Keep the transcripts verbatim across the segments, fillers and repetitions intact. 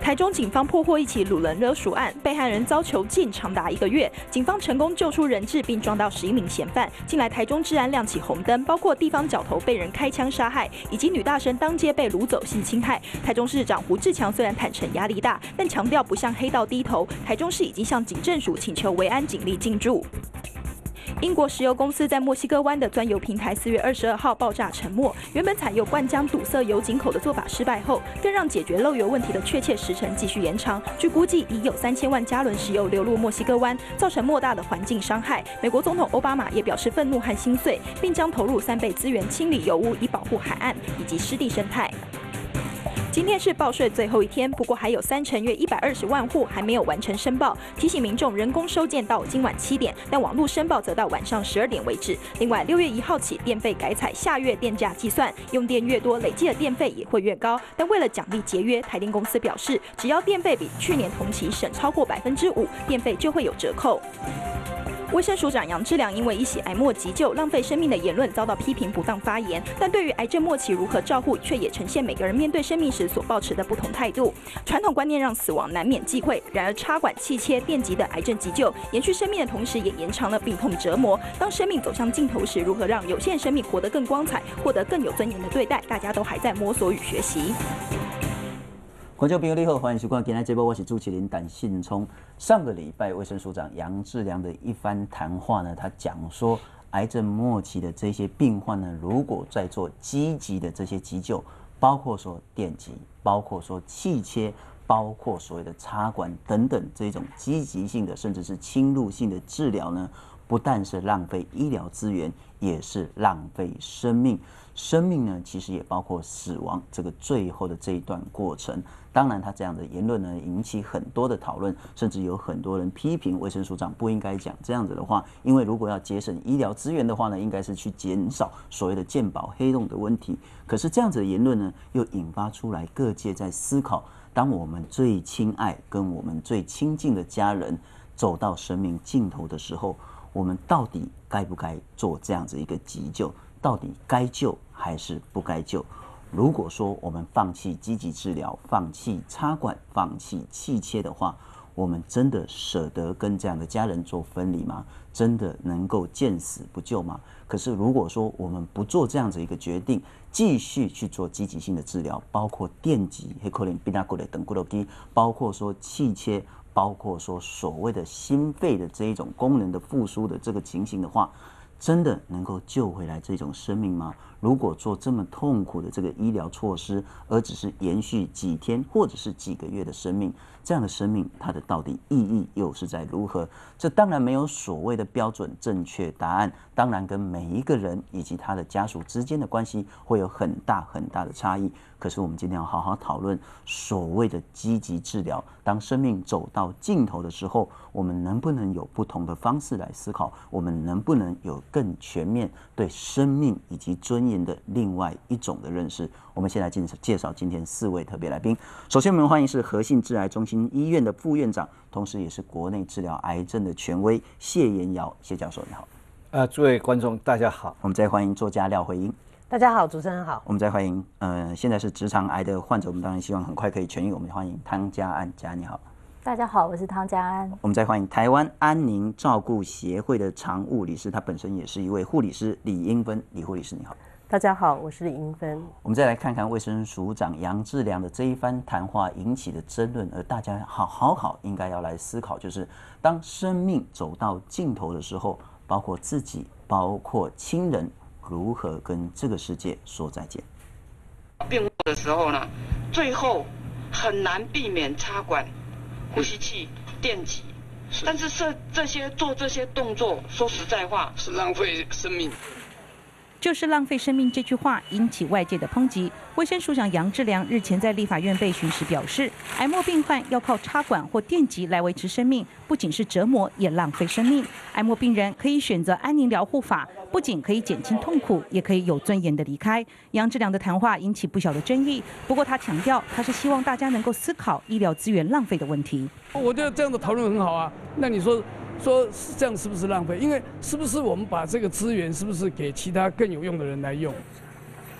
台中警方破获一起掳人勒赎案，被害人遭囚禁长达一个月，警方成功救出人质，并抓到十一名嫌犯。近来台中治安亮起红灯，包括地方角头被人开枪杀害，以及女大生当街被掳走性侵害。台中市长胡志强虽然坦承压力大，但强调不向黑道低头。台中市已经向警政署请求维安警力进驻。 英国石油公司在墨西哥湾的钻油平台四月二十二号爆炸沉没。原本采用灌浆堵塞油井口的做法失败后，更让解决漏油问题的确切时程继续延长。据估计，已有三千万加仑石油流入墨西哥湾，造成莫大的环境伤害。美国总统奥巴马也表示愤怒和心碎，并将投入三倍资源清理油污，以保护海岸以及湿地生态。 今天是报税最后一天，不过还有三成约一百二十万户还没有完成申报，提醒民众人工收件到今晚七点，但网络申报则到晚上十二点为止。另外，六月一号起，电费改采下月电价计算，用电越多，累计的电费也会越高。但为了奖励节约，台电公司表示，只要电费比去年同期省超过百分之五，电费就会有折扣。 卫生署长杨志良因为一起癌末急救、浪费生命的言论遭到批评不当发言，但对于癌症末期如何照护，却也呈现每个人面对生命时所抱持的不同态度。传统观念让死亡难免忌讳，然而插管、气切、电击的癌症急救，延续生命的同时，也延长了病痛折磨。当生命走向尽头时，如何让有限生命活得更光彩，获得更有尊严的对待，大家都还在摸索与学习。 观众朋友你好，欢迎收看今天节目，我是主持人胆信聪。上个礼拜，卫生署长杨志良的一番谈话呢，他讲说，癌症末期的这些病患呢，如果在做积极的这些急救，包括说电击，包括说气切，包括所谓的插管等等这种积极性的，甚至是侵入性的治疗呢，不但是浪费医疗资源，也是浪费生命。 生命呢，其实也包括死亡这个最后的这一段过程。当然，他这样的言论呢，引起很多的讨论，甚至有很多人批评卫生署长不应该讲这样子的话，因为如果要节省医疗资源的话呢，应该是去减少所谓的健保黑洞的问题。可是这样子的言论呢，又引发出来各界在思考：当我们最亲爱跟我们最亲近的家人走到生命尽头的时候，我们到底该不该做这样子一个急救？ 到底该救还是不该救？如果说我们放弃积极治疗、放弃插管、放弃气切的话，我们真的舍得跟这样的家人做分离吗？真的能够见死不救吗？可是如果说我们不做这样子一个决定，继续去做积极性的治疗，包括电击、黑可能比那过来等骨头肌，包括说气切，包括说所谓的心肺的这一种功能的复苏的这个情形的话。 真的能够救回来这种生命吗？如果做这么痛苦的这个医疗措施，而只是延续几天或者是几个月的生命，这样的生命它的到底意义又是在如何？这当然没有所谓的标准正确答案，当然跟每一个人以及他的家属之间的关系会有很大很大的差异。可是我们今天要好好讨论所谓的积极治疗，当生命走到尽头的时候，我们能不能有不同的方式来思考？我们能不能有更全面对生命以及尊严的另外一种的认识？我们先来介绍今天四位特别来宾。首先，我们欢迎是和信致癌中心医院的副院长，同时也是国内治疗癌症的权威谢延尧谢教授，你好。 呃，诸位观众大家好。 我们再欢迎作家廖慧英。 大家好，主持人好。 我们再欢迎，呃，现在是直肠癌的患者，我们当然希望很快可以痊愈。我们欢迎汤佳安，佳你好。 大家好，我是汤佳安。 我们再欢迎台湾安宁照顾协会的常务理事，他本身也是一位护理师李英芬，李护理师你好。 大家好，我是李英芬。 我们再来看看卫生署长杨志良的这一番谈话引起的争论，而大家好好好应该要来思考，就是当生命走到尽头的时候，包括自己，包括亲人。 如何跟这个世界说再见？ 病危的时候呢，最后很难避免插管、呼吸器、电击，但是这这些做这些动作，说实在话是浪费生命。 就是浪费生命这句话引起外界的抨击。卫生署长杨志良日前在立法院被询时表示，癌末病患要靠插管或电击来维持生命，不仅是折磨，也浪费生命。癌末病人可以选择安宁疗护法，不仅可以减轻痛苦，也可以有尊严的离开。杨志良的谈话引起不小的争议，不过他强调，他是希望大家能够思考医疗资源浪费的问题。 我觉得这样的讨论很好啊。那你说？ 说是这样是不是浪费？因为是不是我们把这个资源是不是给其他更有用的人来用？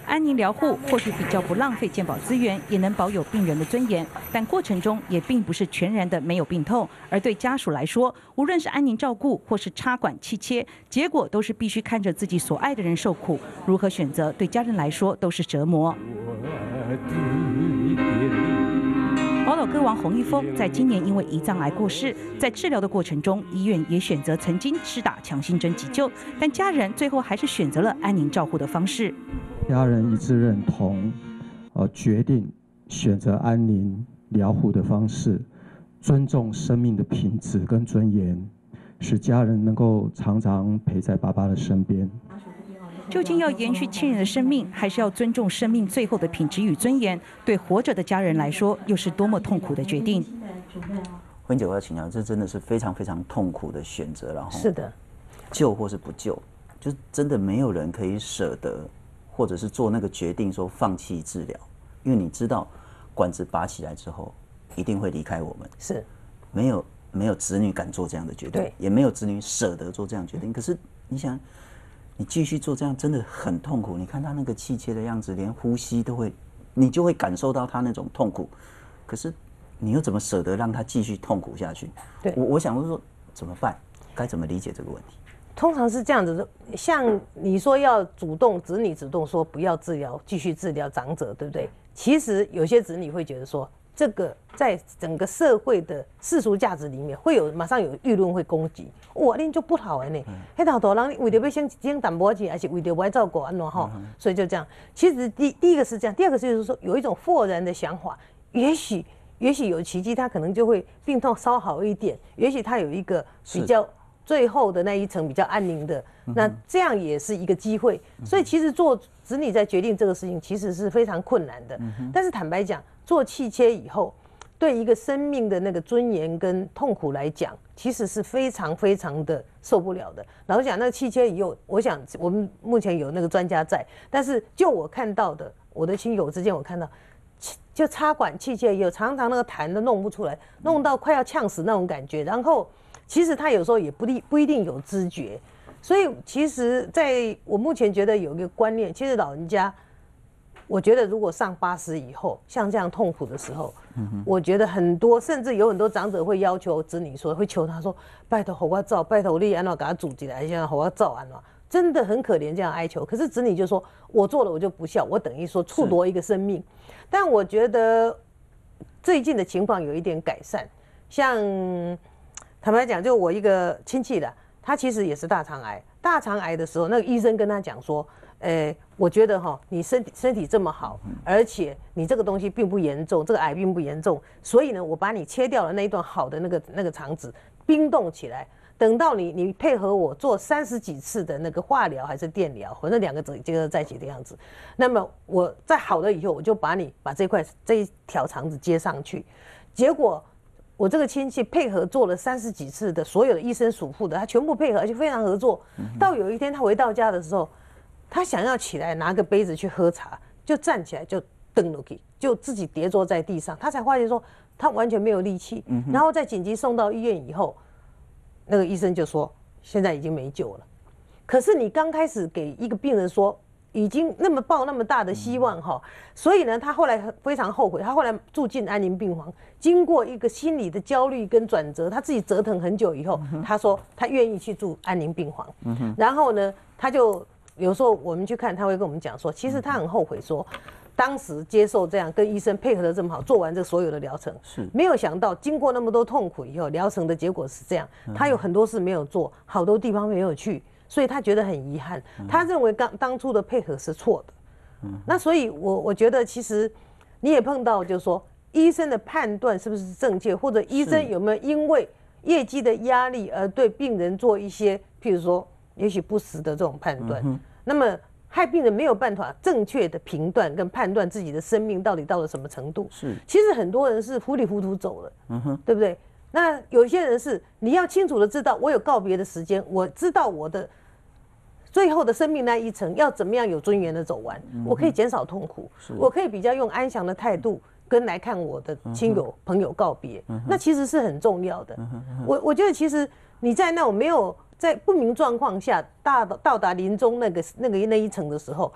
安宁疗护或许比较不浪费健保资源，也能保有病人的尊严，但过程中也并不是全然的没有病痛。而对家属来说，无论是安宁照顾或是插管气切，结果都是必须看着自己所爱的人受苦，如何选择对家人来说都是折磨。宝岛歌王洪一峰在今年因为胰脏癌过世，在治疗的过程中，医院也选择曾经施打强心针急救，但家人最后还是选择了安宁照护的方式。 家人一致认同，呃，决定选择安宁疗护的方式，尊重生命的品质跟尊严，使家人能够常常陪在爸爸的身边。 究竟要延续亲人的生命，还是要尊重生命最后的品质与尊严？对活着的家人来说，又是多么痛苦的决定。 慧姐，我要请教，这真的是非常非常痛苦的选择，然后是的， 救或是不救，就真的没有人可以舍得，或者是做那个决定说放弃治疗，因为你知道管子拔起来之后一定会离开我们， 是没有没有子女敢做这样的决定，也没有子女舍得做这样的决定。可是你想。你继续做这样真的很痛苦。你看他那个气切的样子，连呼吸都会，你就会感受到他那种痛苦。可是你又怎么舍得让他继续痛苦下去？ 对， 我我想说怎么办？该怎么理解这个问题？ 通常是这样子的，像你说要主动，子女主动说不要治疗，继续治疗长者，对不对？其实有些子女会觉得说，这个在整个社会的世俗价值里面，会有马上有舆论会攻击。哇，恁就不好的呢，迄头头人为了要先先淡薄钱，还是为了要照顾安怎吼？所以就这样。其实第第一个是这样，第二个就是说有一种豁然的想法，也许也许有奇迹，他可能就会病痛稍好一点，也许他有一个比较最后的那一层比较安宁的，那这样也是一个机会。所以其实做子女在决定这个事情，其实是非常困难的。但是坦白讲，做气切以后，对一个生命的那个尊严跟痛苦来讲，其实是非常非常的受不了的。老实讲，那个气切以后，我想我们目前有那个专家在，但是就我看到的，我的亲友之间我看到，就插管气切以后，常常那个痰都弄不出来，弄到快要呛死那种感觉。然后其实他有时候也不一不一定有知觉，所以其实在我目前觉得有一个观念，其实老人家。我觉得如果上八十以后，像这样痛苦的时候，嗯、我觉得很多，甚至有很多长者会要求子女说，会求他说：“拜托，给我照，拜托你安怎给他煮起来，现在给我照安怎。”真的很可怜这样哀求。可是子女就说：“我做了我就不孝，我等于说触夺一个生命。”但我觉得最近的情况有一点改善，像坦白讲，就我一个亲戚的，他其实也是大肠癌，大肠癌的时候，那个医生跟他讲说。呃，我觉得哈，你身体身体这么好，而且你这个东西并不严重，这个癌并不严重，所以呢，我把你切掉了那一段好的那个那个肠子冰冻起来，等到你你配合我做三十几次的那个化疗还是电疗，或者两个结合在一起的样子，那么我在好了以后，我就把你把这块这一条肠子接上去，结果。我这个亲戚配合做了三十几次的所有的医生属护的，他全部配合，而且非常合作。到有一天他回到家的时候。他想要起来拿个杯子去喝茶，就站起来就蹬落去，就自己跌坐在地上。他才发现说他完全没有力气，嗯、然后在紧急送到医院以后，那个医生就说现在已经没救了。可是你刚开始给一个病人说已经那么抱那么大的希望哈，所以呢，他后来非常后悔。他后来住进安宁病房，经过一个心理的焦虑跟转折，他自己折腾很久以后，他说他愿意去住安宁病房。嗯、然后呢，他就。有时候我们去看，他会跟我们讲说，其实他很后悔说，当时接受这样跟医生配合的这么好，做完这所有的疗程，是没有想到经过那么多痛苦以后，疗程的结果是这样。他有很多事没有做，好多地方没有去，所以他觉得很遗憾。他认为刚当初的配合是错的。那所以我我觉得其实你也碰到，就是说医生的判断是不是正确，或者医生有没有因为业绩的压力而对病人做一些，譬如说。也许不实的这种判断，嗯、那么害病人没有办法正确的评断跟判断自己的生命到底到了什么程度。是，其实很多人是糊里糊涂走了，嗯哼，对不对？那有些人是你要清楚的知道，我有告别的时间，我知道我的最后的生命那一程要怎么样有尊严的走完，嗯、我可以减少痛苦，我可以比较用安详的态度跟来看我的亲友、嗯、朋友告别，嗯、那其实是很重要的。嗯、我我觉得其实你在那种没有。在不明状况下，到到达临终那个那个那一层的时候，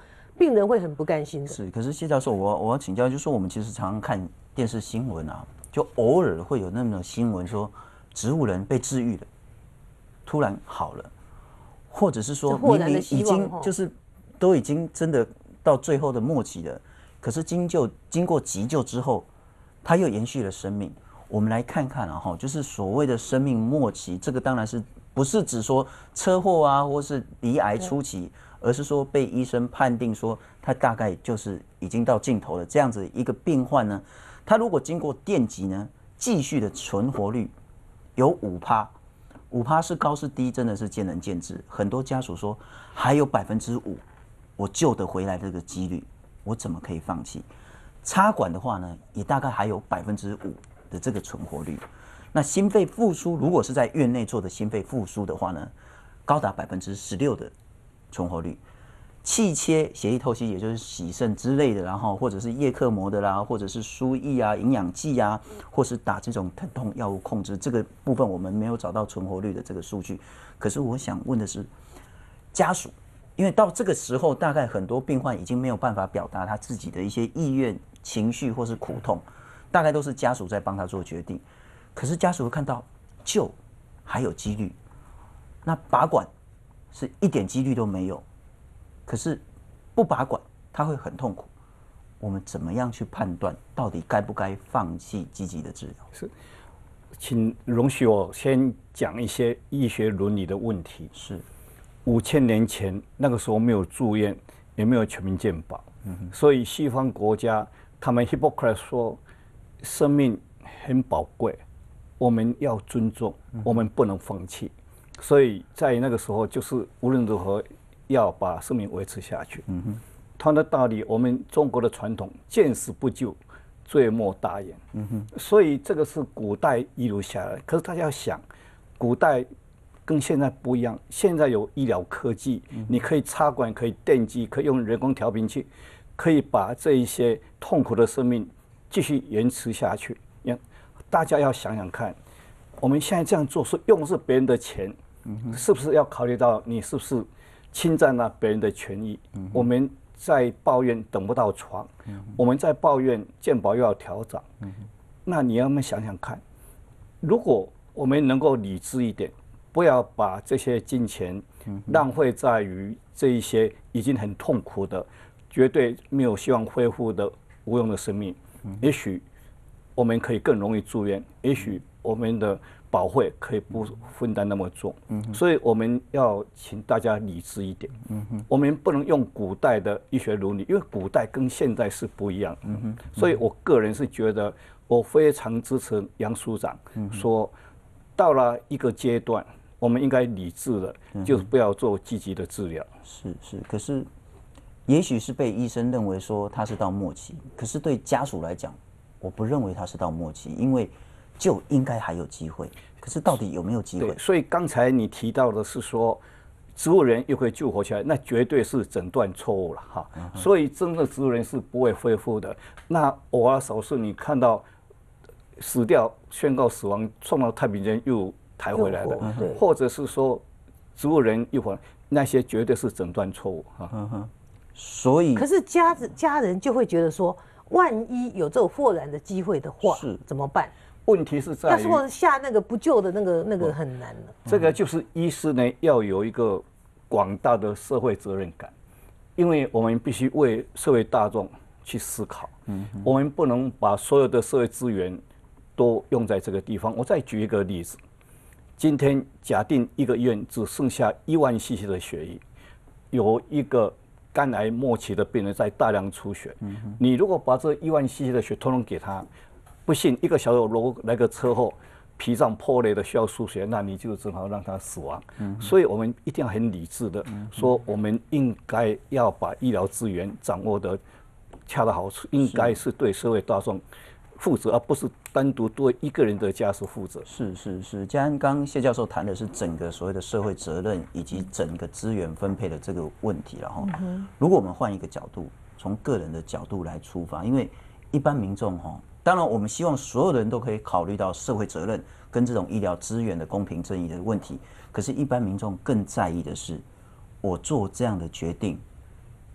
病人会很不甘心的。 是，可是谢教授，我我要请教，就是说我们其实常常看电视新闻啊，就偶尔会有那么新闻说植物人被治愈了，突然好了，或者是说明明已经就是都已经真的到最后的末期了，可是经救经过急救之后，他又延续了生命。我们来看看啊，哈，就是所谓的生命末期，这个当然是不是指说车祸啊，或是罹癌初期，而是说被医生判定说他大概就是已经到尽头了。这样子一个病患呢，他如果经过电击呢，继续的存活率有五趴，五趴是高是低，真的是见仁见智。很多家属说还有百分之五，我救得回来这个几率，我怎么可以放弃？插管的话呢，也大概还有百分之五的这个存活率。那心肺复苏，如果是在院内做的心肺复苏的话呢，高达百分之十六的存活率。气切血液透析，也就是洗肾之类的，然后或者是叶克膜的啦，或者是输液啊、营养剂啊，或是打这种疼痛药物控制，这个部分我们没有找到存活率的这个数据。可是我想问的是，家属，因为到这个时候，大概很多病患已经没有办法表达他自己的一些意愿、情绪或是苦痛，大概都是家属在帮他做决定。可是家属会看到救还有几率，那拔管是一点几率都没有。可是不拔管，他会很痛苦。我们怎么样去判断到底该不该放弃积极的治疗？ 是，请容许我先讲一些医学伦理的问题。 是， 五千年前那个时候没有住院，也没有全民健保，嗯、所以西方国家他们 Hippocrates 说，生命很宝贵，我们要尊重，嗯、我们不能放弃。所以在那个时候，就是无论如何。要把生命维持下去。嗯哼，同样的道理，我们中国的传统，见死不救，罪莫大焉。嗯哼，所以这个是古代遗留下来。可是大家要想，古代跟现在不一样，现在有医疗科技，嗯、你可以插管，可以电击，可以用人工调频器，可以把这一些痛苦的生命继续延迟下去。大家要想想看，我们现在这样做是用的是别人的钱，嗯、是不是要考虑到你是不是？侵占了别人的权益，嗯、我们在抱怨等不到床，嗯、我们在抱怨健保又要调涨，嗯、那你要们想想看，如果我们能够理智一点，不要把这些金钱浪费在于这一些已经很痛苦的、绝对没有希望恢复的无用的生命，嗯、也许我们可以更容易住院，也许我们的保费可以不分担那么重，嗯、所以我们要请大家理智一点。嗯、我们不能用古代的医学伦理，因为古代跟现在是不一样。嗯、所以我个人是觉得，我非常支持杨署长说，到了一个阶段，我们应该理智的，嗯、就是不要做积极的治疗。 是是，可是也许是被医生认为说他是到末期，可是对家属来讲，我不认为他是到末期，因为。就应该还有机会，可是到底有没有机会？ 所以刚才你提到的是说，植物人又可以救活起来，那绝对是诊断错误了哈。嗯、所以真的植物人是不会恢复的。那偶尔少数你看到死掉宣告死亡，送到太平间又抬回来的，嗯、或者是说植物人一会儿那些绝对是诊断错误哈。 嗯、所以， 可是家家人就会觉得说，万一有这种豁然的机会的话， 是怎么办？ 问题是在于， 要说下那个不救的那个那个很难了。 这个就是医师呢要有一个广大的社会责任感，因为我们必须为社会大众去思考。嗯，我们不能把所有的社会资源都用在这个地方。我再举一个例子，今天假定一个医院只剩下一万 C C 的血液，有一个肝癌末期的病人在大量出血，嗯、你如果把这一万 C C 的血通通给他。不幸一个小友如来个车祸，脾脏破裂的需要输血，那你就只好让他死亡。嗯、所以我们一定要很理智的、嗯、说，我们应该要把医疗资源掌握的恰到好处，应该是对社会大众负责，而不是单独对一个人的家属负责。 是是是，嘉安刚谢教授谈的是整个所谓的社会责任以及整个资源分配的这个问题了哈。嗯、如果我们换一个角度，从个人的角度来出发，因为一般民众哈。当然，我们希望所有的人都可以考虑到社会责任跟这种医疗资源的公平正义的问题。可是，一般民众更在意的是，我做这样的决定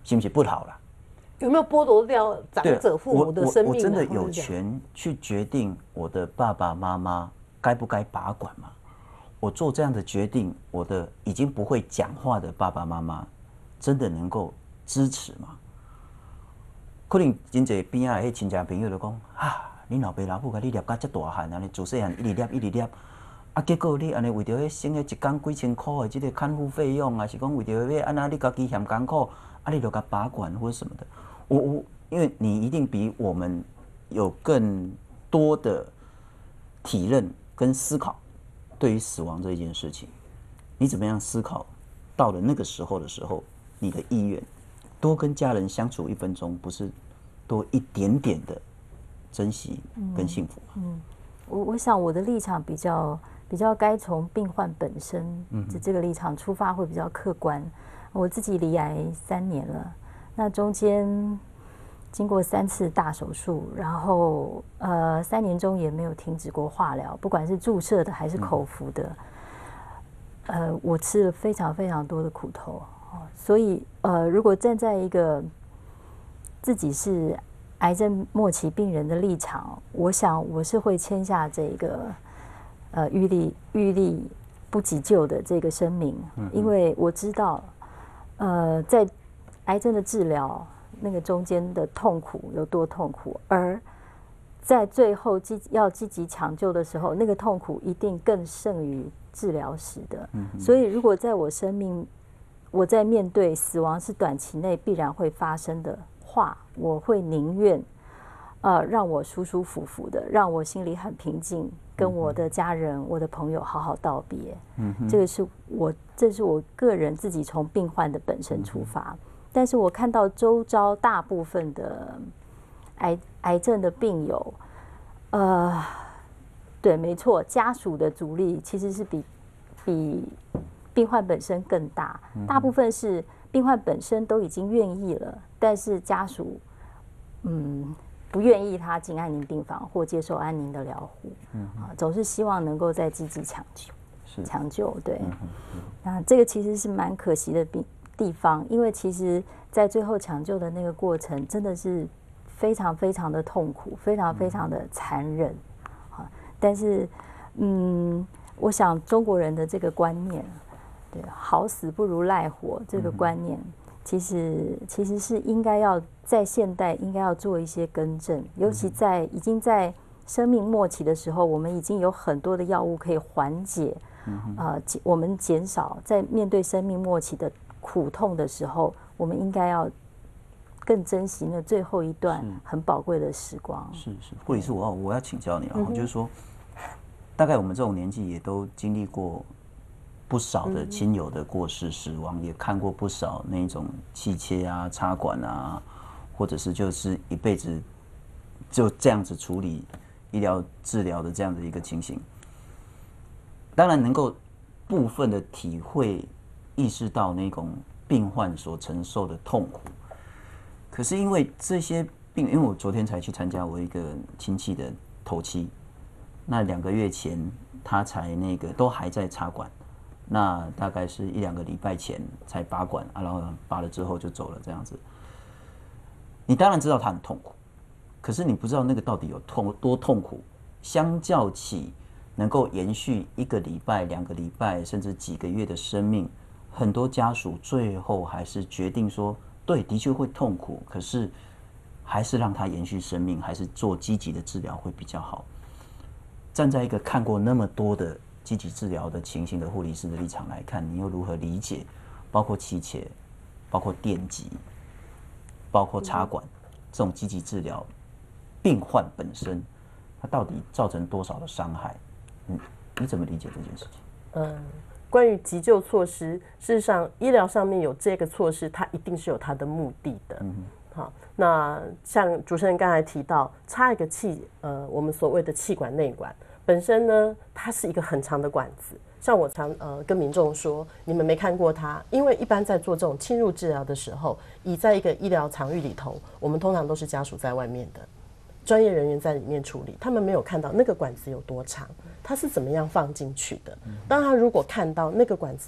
是不是不好啦？ 有没有剥夺掉长者父母的生命？ 我我真的有权去决定我的爸爸妈妈该不该拔管吗？我做这样的决定，我的已经不会讲话的爸爸妈妈真的能够支持吗？可能真侪边啊，迄亲戚朋友就讲啊，你老爸老母甲你捏到遮大汉，安尼自细汉一直捏一直捏，啊，结果你安尼为着迄省迄一工几千块的这个看护费用，还是讲为着要安那你家己嫌艰苦，啊，你就甲拔管或者什么的。我我，因为你一定比我们有更多的体认跟思考，对于死亡这一件事情，你怎么样思考？到了那个时候的时候，你的意愿，多跟家人相处一分钟，不是多一点点的珍惜跟幸福吗？ 嗯，嗯我我想我的立场比较比较该从病患本身的这个立场出发，会比较客观。我自己罹癌三年了。那中间经过三次大手术，然后呃三年中也没有停止过化疗，不管是注射的还是口服的，呃我吃了非常非常多的苦头，所以呃如果站在一个自己是癌症末期病人的立场，我想我是会签下这个呃预立预立不急救的这个声明，因为我知道呃在癌症的治疗，那个中间的痛苦有多痛苦，而在最后积要积极抢救的时候，那个痛苦一定更胜于治疗时的。嗯、所以，如果在我生命，我在面对死亡是短期内必然会发生的话，我会宁愿，呃，让我舒舒服服的，让我心里很平静，跟我的家人、我的朋友好好道别。嗯、这个是我，这是我个人自己从病患的本身出发。嗯但是我看到周遭大部分的癌癌症的病友，呃，对，没错，家属的阻力其实是比比病患本身更大。大部分是病患本身都已经愿意了，但是家属嗯不愿意他进安宁病房或接受安宁的疗护，啊，总是希望能够再积极抢救，抢救。对，那这个其实是蛮可惜的病。地方，因为其实在最后抢救的那个过程，真的是非常非常的痛苦，非常非常的残忍，啊！但是，嗯，我想中国人的这个观念，对，好死不如赖活这个观念，其实其实是应该要在现代应该要做一些更正，尤其在已经在生命末期的时候，我们已经有很多的药物可以缓解，呃，我们减少在面对生命末期的苦痛的时候，我们应该要更珍惜那最后一段很宝贵的时光。 是是，护理师，我要我要请教你了，嗯、就是说，大概我们这种年纪也都经历过不少的亲友的过世、死亡，也看过不少那种气切啊、插管啊，或者是就是一辈子就这样子处理医疗治疗的这样的一个情形。当然能够部分的体会。意识到那种病患所承受的痛苦，可是因为这些病，因为我昨天才去参加我一个亲戚的头七，那两个月前他才那个都还在插管，那大概是一两个礼拜前才拔管啊，然后拔了之后就走了这样子。你当然知道他很痛苦，可是你不知道那个到底有痛多痛苦，相较起能够延续一个礼拜、两个礼拜甚至几个月的生命。很多家属最后还是决定说，对，的确会痛苦，可是还是让他延续生命，还是做积极的治疗会比较好。站在一个看过那么多的积极治疗的情形的护理师的立场来看，你又如何理解，包括气切、包括电击、包括插管这种积极治疗，病患本身它到底造成多少的伤害？嗯，你怎么理解这件事情？ 嗯。关于急救措施，事实上医疗上面有这个措施，它一定是有它的目的的。嗯、好，那像主持人刚才提到，插一个气，呃，我们所谓的气管内管本身呢，它是一个很长的管子。像我常呃跟民众说，你们没看过它，因为一般在做这种侵入治疗的时候，以在一个医疗场域里头，我们通常都是家属在外面的。专业人员在里面处理，他们没有看到那个管子有多长，它是怎么样放进去的。当他如果看到那个管子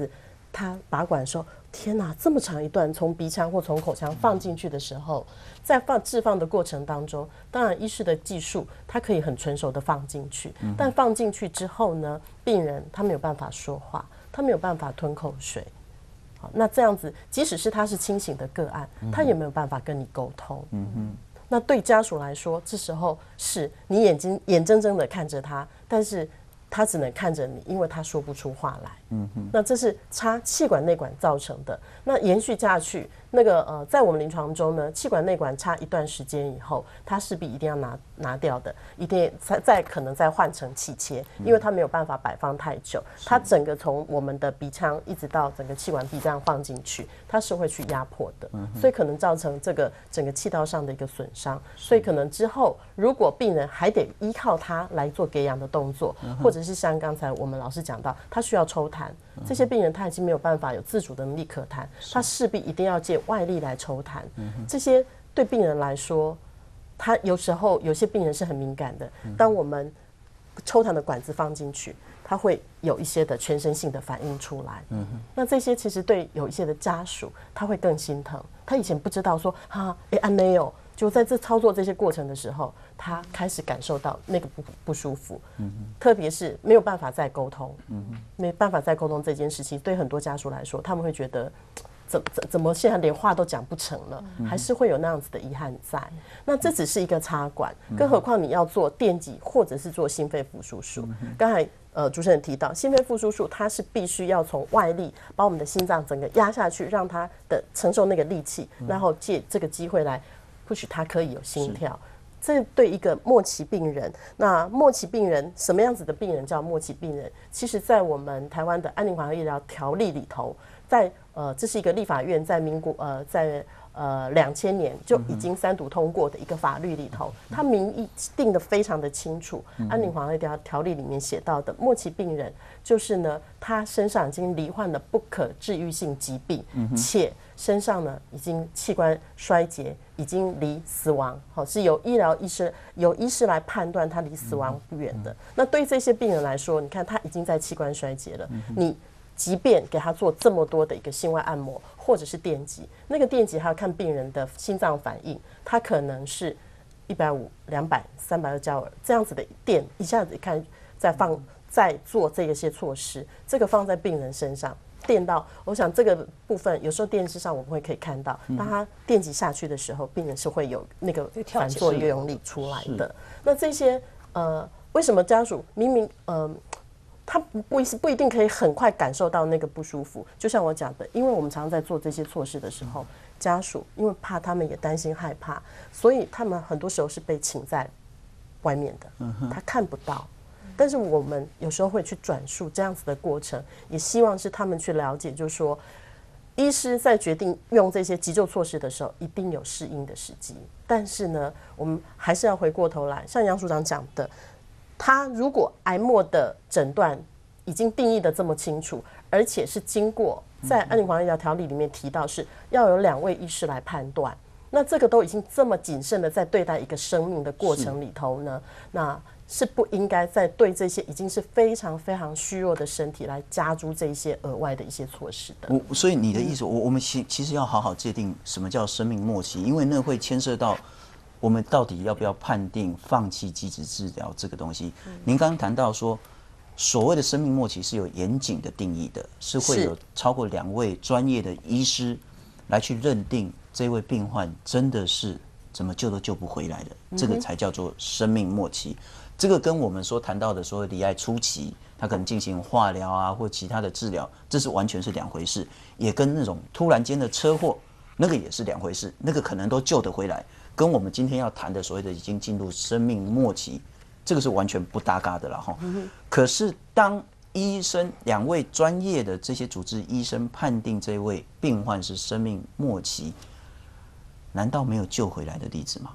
他拔管的时候，天哪，这么长一段从鼻腔或从口腔放进去的时候，在放置放的过程当中，当然医师的技术他可以很纯熟的放进去，但放进去之后呢，病人他没有办法说话，他没有办法吞口水。好，那这样子，即使是他是清醒的个案，他也没有办法跟你沟通。嗯哼。那对家属来说，这时候是你眼睛眼睁睁的看着他，但是他只能看着你，因为他说不出话来。嗯哼，那这是插气管内管造成的。那延续下去，那个呃，在我们临床中呢，气管内管插一段时间以后，它势必一定要拿拿掉的，一定再再可能再换成气切，因为它没有办法摆放太久，它整个从我们的鼻腔一直到整个气管壁这样放进去，它是会去压迫的，所以可能造成这个整个气道上的一个损伤。所以可能之后如果病人还得依靠它来做给氧的动作，或者是像刚才我们老师讲到，他需要抽痰。这些病人他已经没有办法有自主的能力可痰，他势必一定要借外力来抽痰。这些对病人来说，他有时候有些病人是很敏感的，当我们抽痰的管子放进去，他会有一些的全身性的反应出来。那这些其实对有一些的家属，他会更心疼。他以前不知道说啊，哎安没有。就在这操作这些过程的时候，他开始感受到那个不不舒服，嗯、特别是没有办法再沟通，嗯、没办法再沟通这件事情，对很多家属来说，他们会觉得怎怎怎么现在连话都讲不成了，嗯、还是会有那样子的遗憾在。那这只是一个插管，更何况你要做电击或者是做心肺复苏术。刚才呃主持人提到，心肺复苏术它是必须要从外力把我们的心脏整个压下去，让它的承受那个力气，然后借这个机会来。或许他可以有心跳，这对一个末期病人，那末期病人什么样子的病人叫末期病人？其实，在我们台湾的安宁缓和医疗条例里头，在呃，这是一个立法院在民国呃在呃两千年就已经三读通过的一个法律里头，它明义定得非常的清楚。安宁缓和医疗条例里面写到的末期病人，就是呢，他身上已经罹患了不可治愈性疾病，且身上呢已经器官衰竭，已经离死亡，好是由医疗医师由医师来判断他离死亡不远的。那对这些病人来说，你看他已经在器官衰竭了，你即便给他做这么多的一个心外按摩或者是电击，那个电击还要看病人的心脏反应，他可能是一百五、两百、三百二焦耳这样子的电，一下子看再放再做这些措施，这个放在病人身上。电到，我想这个部分有时候电视上我们会可以看到，当他电击下去的时候，病人是会有那个反作用力出来的。那这些呃，为什么家属明明呃，他不不不一定可以很快感受到那个不舒服？就像我讲的，因为我们常常在做这些措施的时候，家属因为怕他们也担心害怕，所以他们很多时候是被请在外面的，他看不到。但是我们有时候会去转述这样子的过程，也希望是他们去了解，就是说，医师在决定用这些急救措施的时候，一定有适应的时机。但是呢，我们还是要回过头来，像杨署长讲的，他如果癌末的诊断已经定义的这么清楚，而且是经过在安宁缓和医疗条例里面提到是要有两位医师来判断，那这个都已经这么谨慎的在对待一个生命的过程里头呢，那是不应该再对这些已经是非常非常虚弱的身体来加诸这些额外的一些措施的。 我所以你的意思，我我们其其实要好好界定什么叫生命末期，因为那会牵涉到我们到底要不要判定放弃基质治疗这个东西。您刚刚谈到说，所谓的生命末期是有严谨的定义的，是会有超过两位专业的医师来去认定这位病患真的是怎么救都救不回来的，这个才叫做生命末期。这个跟我们说谈到的说罹癌初期，他可能进行化疗啊或其他的治疗，这是完全是两回事，也跟那种突然间的车祸那个也是两回事，那个可能都救得回来，跟我们今天要谈的所谓的已经进入生命末期，这个是完全不搭嘎的了哈。可是当医生两位专业的这些主治医生判定这位病患是生命末期，难道没有救回来的例子吗？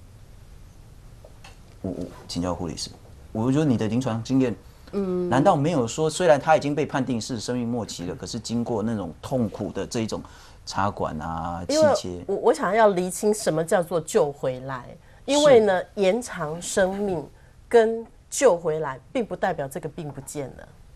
我我请教护理师，我觉得你的临床经验，嗯，难道没有说，虽然他已经被判定是生命末期了，可是经过那种痛苦的这一种插管啊、气切， 我我想要厘清什么叫做救回来，因为呢，延长生命跟救回来，并不代表这个病不见了。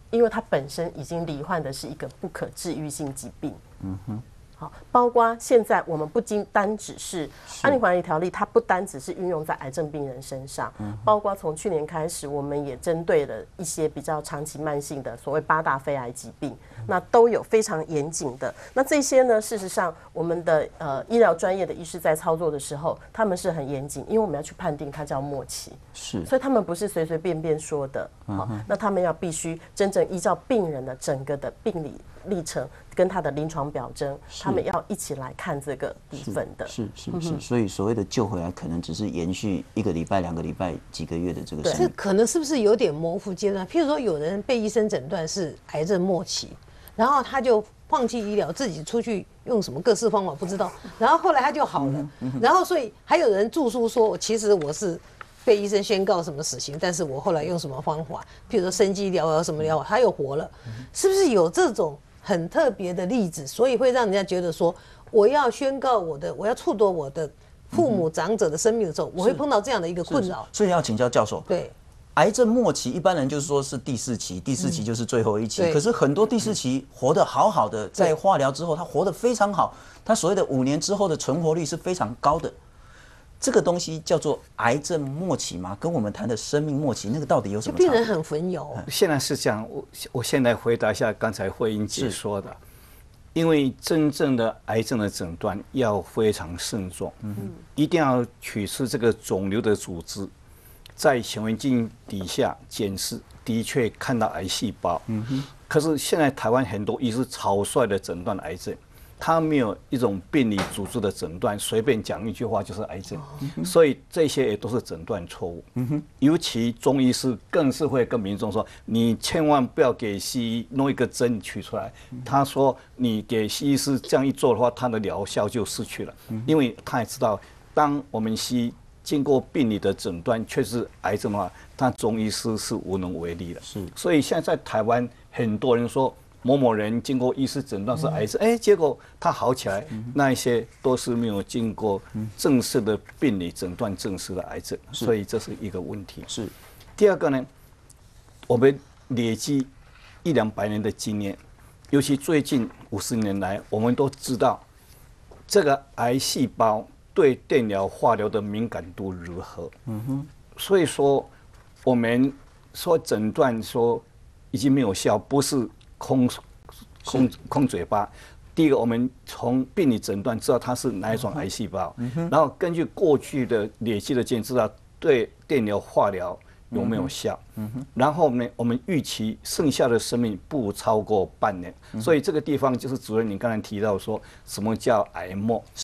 因为它本身已经罹患的是一个不可治愈性疾病。 嗯哼。 好，包括现在我们不仅单只是安宁管理条例，它不单只是运用在癌症病人身上，嗯、包括从去年开始，我们也针对了一些比较长期慢性的所谓八大非癌疾病，嗯、那都有非常严谨的。那这些呢，事实上我们的呃医疗专业的医师在操作的时候，他们是很严谨，因为我们要去判定它叫末期， 是， 所以他们不是随随便便说的。好、嗯，那他们要必须真正依照病人的整个的病理历程跟他的临床表征，他们要一起来看这个部分的。 是是 是, 是、嗯，所以所谓的救回来，可能只是延续一个礼拜、两个礼拜、几个月的这个生命。 这可能是不是有点模糊阶段？譬如说，有人被医生诊断是癌症末期，然后他就放弃医疗，自己出去用什么各式方法不知道，然后后来他就好了。嗯、然后所以还有人著书说，其实我是被医生宣告什么死刑，但是我后来用什么方法，譬如说生机疗法什么疗法，他又活了，是不是有这种很特别的例子？所以会让人家觉得说，我要宣告我的，我要褫夺我的父母长者的生命的时候，我会碰到这样的一个困扰。 所以要请教教授， 对， 癌症末期一般人就是说是第四期，第四期就是最后一期，嗯、可是很多第四期活得好好的，在化疗之后他活得非常好，他所谓的五年之后的存活率是非常高的。这个东西叫做癌症末期吗？跟我们谈的生命末期那个到底有什么差别？ 病人很混淆。 现在是这样，我我现在回答一下刚才慧英姐说的，因为真正的癌症的诊断要非常慎重，嗯、一定要取出这个肿瘤的组织，在显微镜底下检视，的确看到癌细胞。嗯哼。可是现在台湾很多医师草率的诊断癌症。他没有一种病理组织的诊断，随便讲一句话就是癌症，哦、所以这些也都是诊断错误。嗯、尤其中医师更是会跟民众说，你千万不要给西医弄一个针取出来。嗯、他说你给西医师这样一做的话，他的疗效就失去了，嗯、因为他也知道，当我们西医经过病理的诊断确实癌症的话，他中医师是无能为力的。是，所以现在在台湾很多人说。某某人经过医师诊断是癌症，哎、嗯，结果他好起来，嗯、那一些都是没有经过正式的病理诊断证实的癌症，所以这是一个问题。是。第二个呢，我们累积一两百年的经验，尤其最近五十年来，我们都知道这个癌细胞对电疗、化疗的敏感度如何。嗯哼。所以说，我们说诊断说已经没有效，不是。空空空嘴巴。第一个，我们从病理诊断知道它是哪一种癌细胞，嗯、然后根据过去的累积的经验，知道对电疗、化疗有没有效。嗯、然后呢，我们预期剩下的生命不超过半年。嗯、所以这个地方就是主任你刚才提到说什么叫癌末。